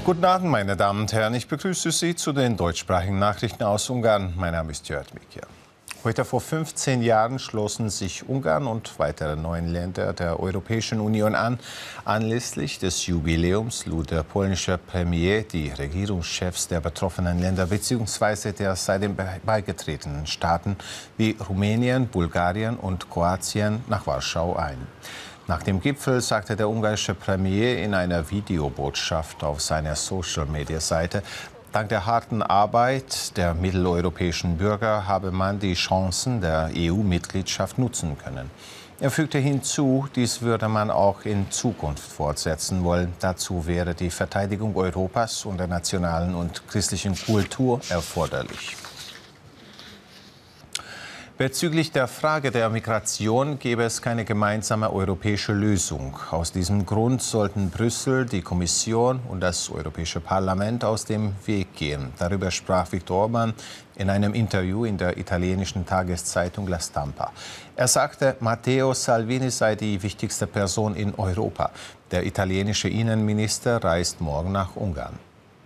Guten Abend, meine Damen und Herren. Ich begrüße Sie zu den deutschsprachigen Nachrichten aus Ungarn. Mein Name ist Jörg Mikja. Heute vor 15 Jahren schlossen sich Ungarn und weitere 9 Länder der Europäischen Union an. Anlässlich des Jubiläums lud der polnische Premier die Regierungschefs der betroffenen Länder bzw. der seitdem beigetretenen Staaten wie Rumänien, Bulgarien und Kroatien nach Warschau ein. Nach dem Gipfel sagte der ungarische Premier in einer Videobotschaft auf seiner Social-Media-Seite, dank der harten Arbeit der mitteleuropäischen Bürger habe man die Chancen der EU-Mitgliedschaft nutzen können. Er fügte hinzu, dies würde man auch in Zukunft fortsetzen wollen. Dazu wäre die Verteidigung Europas und der nationalen und christlichen Kultur erforderlich. Bezüglich der Frage der Migration gäbe es keine gemeinsame europäische Lösung. Aus diesem Grund sollten Brüssel, die Kommission und das Europäische Parlament aus dem Weg gehen. Darüber sprach Viktor Orban in einem Interview in der italienischen Tageszeitung La Stampa. Er sagte, Matteo Salvini sei die wichtigste Person in Europa. Der italienische Innenminister reist morgen nach Ungarn.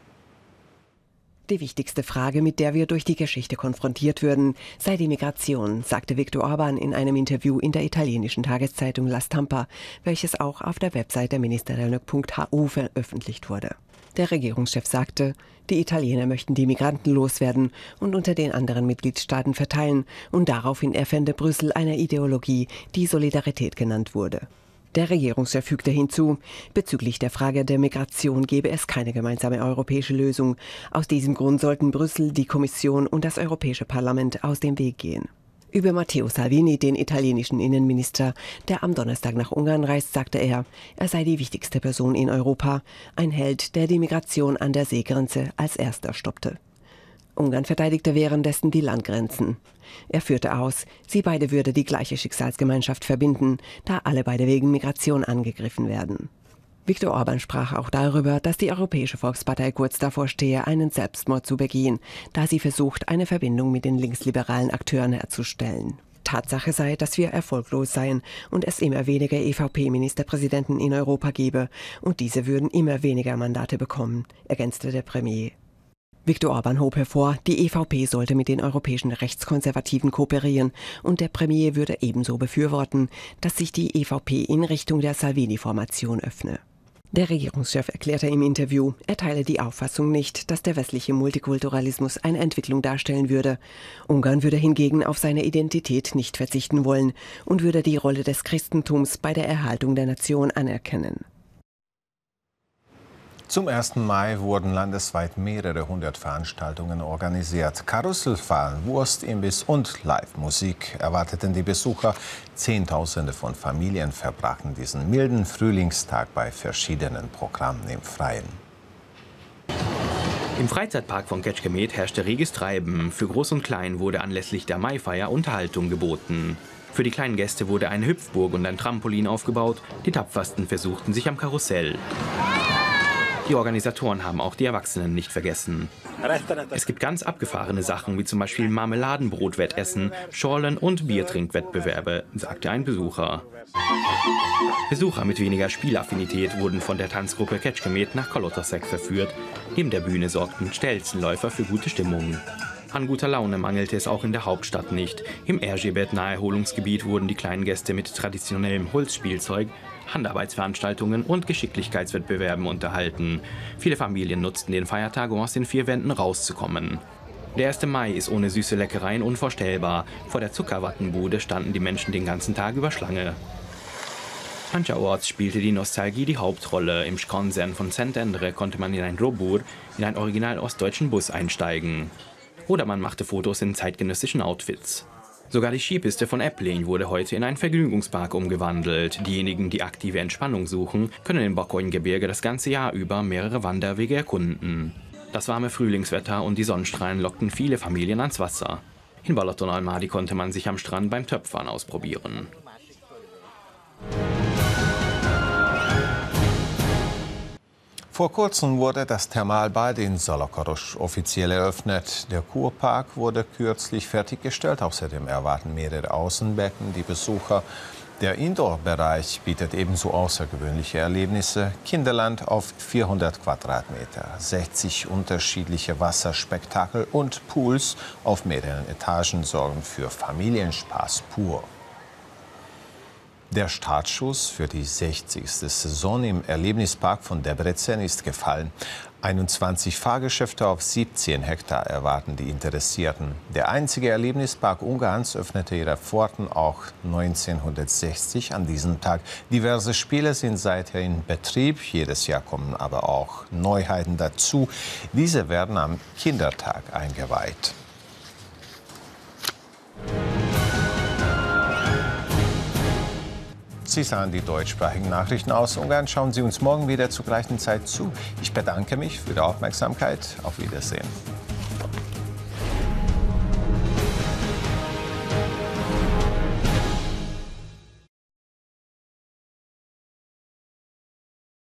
Die wichtigste Frage, mit der wir durch die Geschichte konfrontiert würden, sei die Migration, sagte Viktor Orban in einem Interview in der italienischen Tageszeitung La Stampa, welches auch auf der Website der Ministerelnök.hu veröffentlicht wurde. Der Regierungschef sagte, die Italiener möchten die Migranten loswerden und unter den anderen Mitgliedstaaten verteilen, und daraufhin erfände Brüssel eine Ideologie, die Solidarität genannt wurde. Der Regierungschef fügte hinzu, bezüglich der Frage der Migration gebe es keine gemeinsame europäische Lösung. Aus diesem Grund sollten Brüssel, die Kommission und das Europäische Parlament aus dem Weg gehen. Über Matteo Salvini, den italienischen Innenminister, der am Donnerstag nach Ungarn reist, sagte er sei die wichtigste Person in Europa, ein Held, der die Migration an der Seegrenze als erster stoppte. Ungarn verteidigte währenddessen die Landgrenzen. Er führte aus, sie beide würde die gleiche Schicksalsgemeinschaft verbinden, da alle beide wegen Migration angegriffen werden. Viktor Orban sprach auch darüber, dass die Europäische Volkspartei kurz davor stehe, einen Selbstmord zu begehen, da sie versucht, eine Verbindung mit den linksliberalen Akteuren herzustellen. Tatsache sei, dass wir erfolglos seien und es immer weniger EVP-Ministerpräsidenten in Europa gebe und diese würden immer weniger Mandate bekommen, ergänzte der Premier. Viktor Orban hob hervor, die EVP sollte mit den europäischen Rechtskonservativen kooperieren und der Premier würde ebenso befürworten, dass sich die EVP in Richtung der Salvini-Formation öffne. Der Regierungschef erklärte im Interview, er teile die Auffassung nicht, dass der westliche Multikulturalismus eine Entwicklung darstellen würde. Ungarn würde hingegen auf seine Identität nicht verzichten wollen und würde die Rolle des Christentums bei der Erhaltung der Nation anerkennen. Zum 1. Mai wurden landesweit mehrere 100 Veranstaltungen organisiert. Karussellfahren, Wurstimbiss und Live-Musik erwarteten die Besucher. Zehntausende von Familien verbrachten diesen milden Frühlingstag bei verschiedenen Programmen im Freien. Im Freizeitpark von Kecskemét herrschte reges Treiben. Für Groß und Klein wurde anlässlich der Maifeier Unterhaltung geboten. Für die kleinen Gäste wurde eine Hüpfburg und ein Trampolin aufgebaut. Die Tapfersten versuchten sich am Karussell. Die Organisatoren haben auch die Erwachsenen nicht vergessen. Es gibt ganz abgefahrene Sachen, wie zum Beispiel Marmeladenbrotwettessen, Schorlen- und Biertrinkwettbewerbe, sagte ein Besucher. Besucher mit weniger Spielaffinität wurden von der Tanzgruppe Kecskemét nach Kolotaszeg verführt. Neben der Bühne sorgten Stelzenläufer für gute Stimmung. An guter Laune mangelte es auch in der Hauptstadt nicht. Im Erzsébet-Naherholungsgebiet wurden die kleinen Gäste mit traditionellem Holzspielzeug, Handarbeitsveranstaltungen und Geschicklichkeitswettbewerben unterhalten. Viele Familien nutzten den Feiertag, um aus den 4 Wänden rauszukommen. Der 1. Mai ist ohne süße Leckereien unvorstellbar. Vor der Zuckerwattenbude standen die Menschen den ganzen Tag über Schlange. Mancherorts spielte die Nostalgie die Hauptrolle. Im Skansen von Szentendre konnte man in ein Robur, in einen original ostdeutschen Bus einsteigen. Oder man machte Fotos in zeitgenössischen Outfits. Sogar die Skipiste von Eppling wurde heute in einen Vergnügungspark umgewandelt. Diejenigen, die aktive Entspannung suchen, können im Bockojn-Gebirge das ganze Jahr über mehrere Wanderwege erkunden. Das warme Frühlingswetter und die Sonnenstrahlen lockten viele Familien ans Wasser. In Balaton-Almádi konnte man sich am Strand beim Töpfern ausprobieren. Vor kurzem wurde das Thermalbad in Zalakaros offiziell eröffnet. Der Kurpark wurde kürzlich fertiggestellt. Außerdem erwarten mehrere Außenbecken die Besucher. Der Indoor-Bereich bietet ebenso außergewöhnliche Erlebnisse. Kinderland auf 400 Quadratmeter, 60 unterschiedliche Wasserspektakel und Pools auf mehreren Etagen sorgen für Familienspaß pur. Der Startschuss für die 60. Saison im Erlebnispark von Debrecen ist gefallen. 21 Fahrgeschäfte auf 17 Hektar erwarten die Interessierten. Der einzige Erlebnispark Ungarns öffnete ihre Pforten auch 1960 an diesem Tag. Diverse Spiele sind seither in Betrieb. Jedes Jahr kommen aber auch Neuheiten dazu. Diese werden am Kindertag eingeweiht. Sie sahen die deutschsprachigen Nachrichten aus Ungarn. Schauen Sie uns morgen wieder zur gleichen Zeit zu. Ich bedanke mich für die Aufmerksamkeit. Auf Wiedersehen.